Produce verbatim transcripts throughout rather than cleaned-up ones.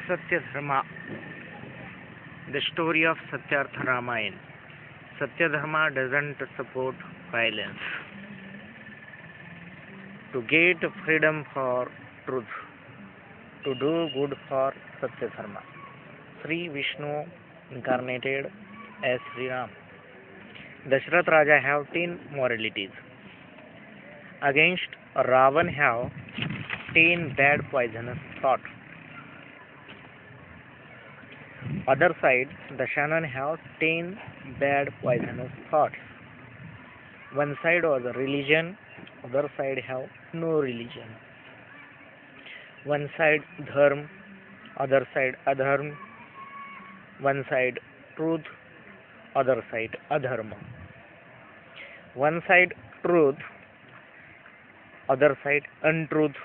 Satyadharma, the story of Satyartha Ramayana. Satyadharma doesn't support violence. To get freedom for truth, to do good for Satyadharma. Sri Vishnu incarnated as Sri Ram. Dashrath Raja have ten moralities. Against Ravan have ten bad poisonous thoughts. Other side, Dashanan have ten bad poisonous thoughts. One side was religion, other side have no religion. One side dharma, other side adharma. One side truth, other side adharma. One side truth, other side untruth.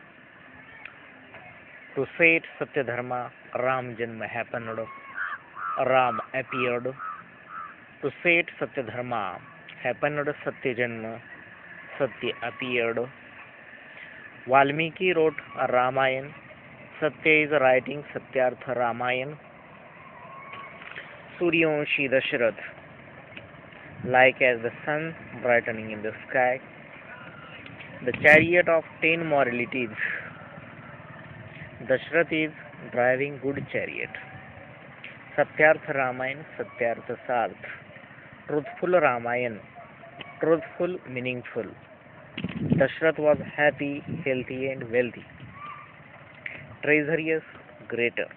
To set Satyadharma, Ram Janma happened. Ram appeared. To set Satyadharma happened Satya Janma. Satya appeared. Valmiki wrote a Ramayana. Satya is writing Satyartha Ramayana. Suryavanshi Dashrath, like as the sun brightening in the sky, the chariot of ten moralities. Dashrath is driving good chariot. Satyartha Ramayana, Satyartha Sarth. Truthful Ramayana, truthful, meaningful. Dashrath was happy, healthy and wealthy. Treasurious, greater.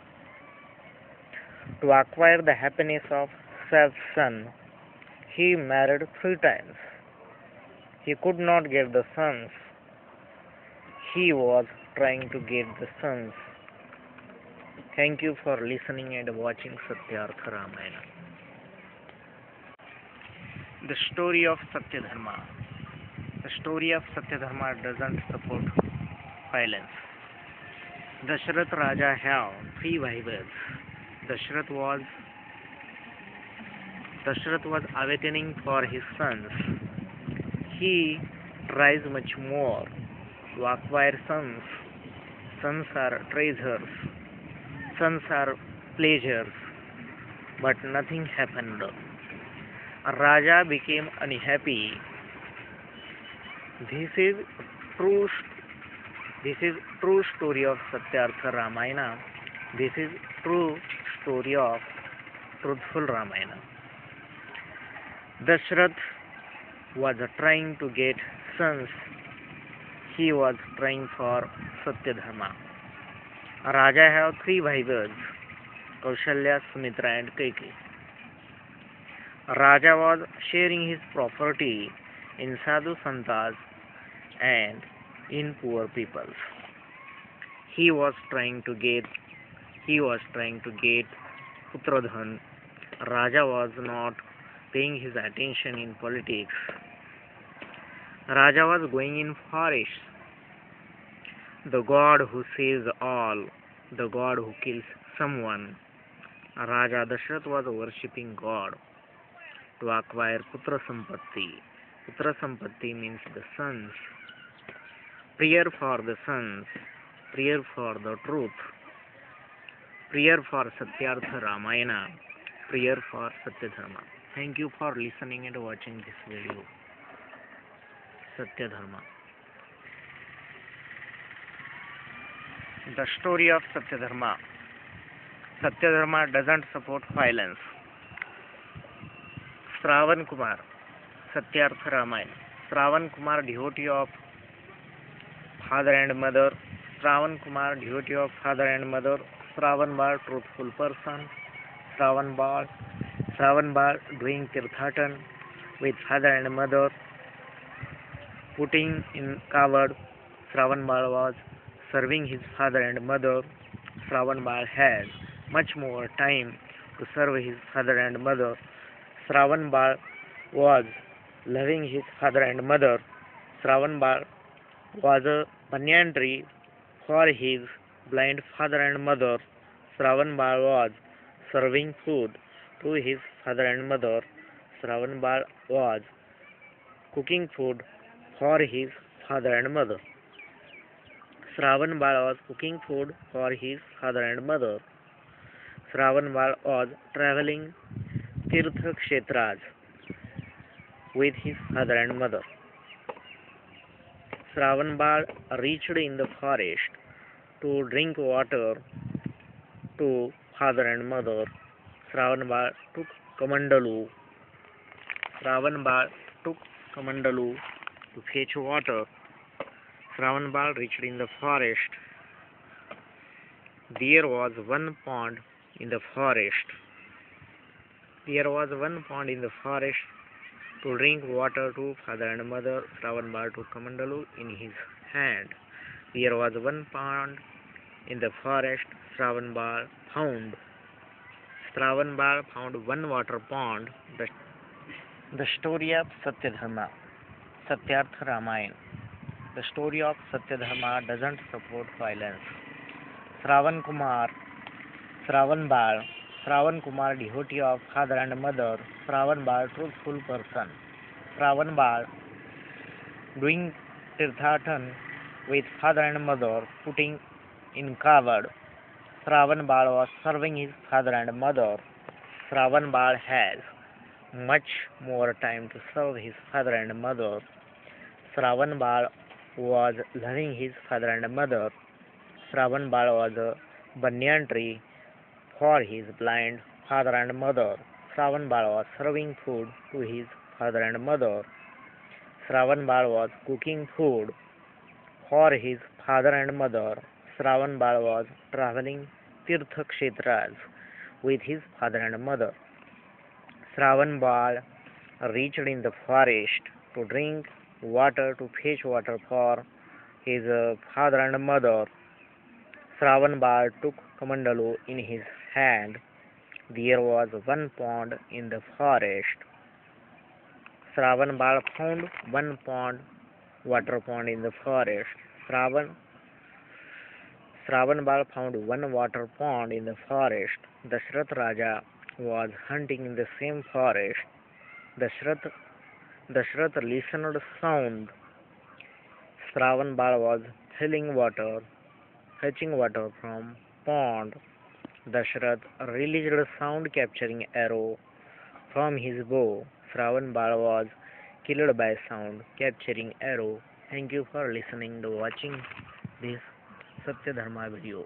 To acquire the happiness of Seth's son, he married three times. He could not get the sons. He was trying to get the sons. Thank you for listening and watching Satyartha Ramayana. The story of Satyadharma. The story of Satyadharma doesn't support violence. Dashrath Raja have three wives. Dashrath was Dashrath was awakening for his sons. He tries much more to acquire sons. Sons are treasures. Sons are pleasures. But nothing happened. Raja became unhappy. This is true. This is true story of Satyartha Ramayana. This is true story of truthful Ramayana. Dashrath was trying to get sons. He was trying for Satyadharma. Raja have three wives, Kaushalya, Sumitra and Kaikeyi. Raja was sharing his property in sadhu santas and in poor peoples. He was trying to get he was trying to get Putradhan. Raja was not paying his attention in politics. Raja was going in forest. The God who saves all, the God who kills someone. Raja Dashrath was worshipping God to acquire Putra Sampatti. Putra Sampatti means the sons. Prayer for the sons. Prayer for the truth. Prayer for Satyartha Ramayana. Prayer for Satyadharma. Thank you for listening and watching this video. Satyadharma. The story of Satyadharma. Satyadharma doesn't support violence. Shravan Kumar, Satyartha Ramayana. Shravan Kumar, devotee of father and mother. Shravan Kumar, devotee of father and mother. Shravan Bal, truthful person. Shravan Bal, Shravan Bal doing Tirthatan with father and mother. Putting in cupboard. Shravan Bal was serving his father and mother. Shravan Bal had much more time to serve his father and mother. Shravan Bal was loving his father and mother. Shravan Bal was a banyan tree for his blind father and mother. Shravan Bal was serving food to his father and mother. Shravan Bal was cooking food for his father and mother. Shravan Bal was cooking food for his father and mother. Shravan Bal was traveling Tirtha Kshetras with his father and mother. Shravan Bal reached in the forest to drink water to father and mother. Shravan Bal took Kamandalu. Shravan Bal took Kamandalu to fetch water. Shravan Bal reached in the forest. There was one pond in the forest. There was one pond in the forest. To drink water to father and mother, Shravan Bal took Kamandalu in his hand. There was one pond in the forest. Shravan Bal found. Shravan Bal found one water pond. The, the story of Satyadharma, Satyartha Ramayana. The story of Satyadharma doesn't support violence. Shravan Kumar, Shravan Bal, Shravan Kumar, devotee of father and mother. Shravan Bal, truthful person. Shravan Bal, doing tirthathan with father and mother, putting in cupboard. Shravan Bal was serving his father and mother. Shravan Bal has much more time to serve his father and mother. Shravan Bal was loving his father and mother. Shravan Bal was a banyan tree for his blind father and mother. Shravan Bal was serving food to his father and mother. Shravan Bal was cooking food for his father and mother. Shravan Bal was traveling Tirtha Kshetras with his father and mother. Shravan Bal reached in the forest to drink water, to fetch water for his uh, father and mother. Shravan Bal took Kamandalu in his hand. There was one pond in the forest. Shravan Bal found one pond, water pond in the forest. Shravan, Shravan Bal found one water pond in the forest. Dashrath Raja was hunting in the same forest. Dashrath, Dashrath listened to sound. Shravan Bal was filling water, fetching water from pond. Dashrath released a sound capturing arrow from his bow. Shravan Bal was killed by sound capturing arrow. Thank you for listening to watching this Satyadharma video.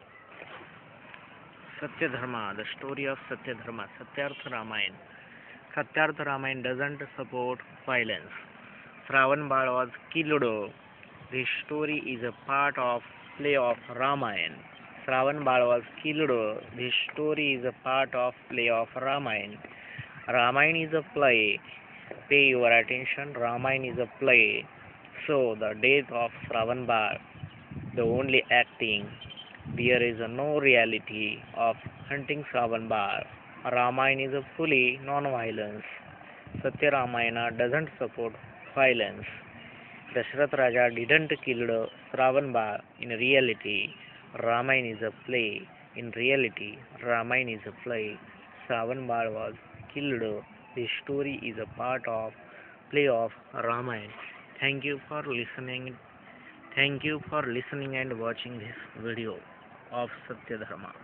Satyadharma, the story of Satyadharma, Satyartha Ramayana. Satyartha Ramayana doesn't support violence. Shravan Bal was killed. This story is a part of play of Ramayana. Shravan Bal was killed. This story is a part of play of Ramayana. Ramayana is a play. Pay your attention. Ramayana is a play. So the death of Shravan Bal, the only acting. There is no reality of hunting Shravan Bal. Ramayana is a fully non-violence. Satya Ramayana doesn't support violence. Dashrath Raja didn't kill Shravan Bal. In reality, Ramayana is a play. In reality, Ramayana is a play. Shravan Bal was killed. This story is a part of play of Ramayana. Thank you for listening. Thank you for listening and watching this video of Satyadharma.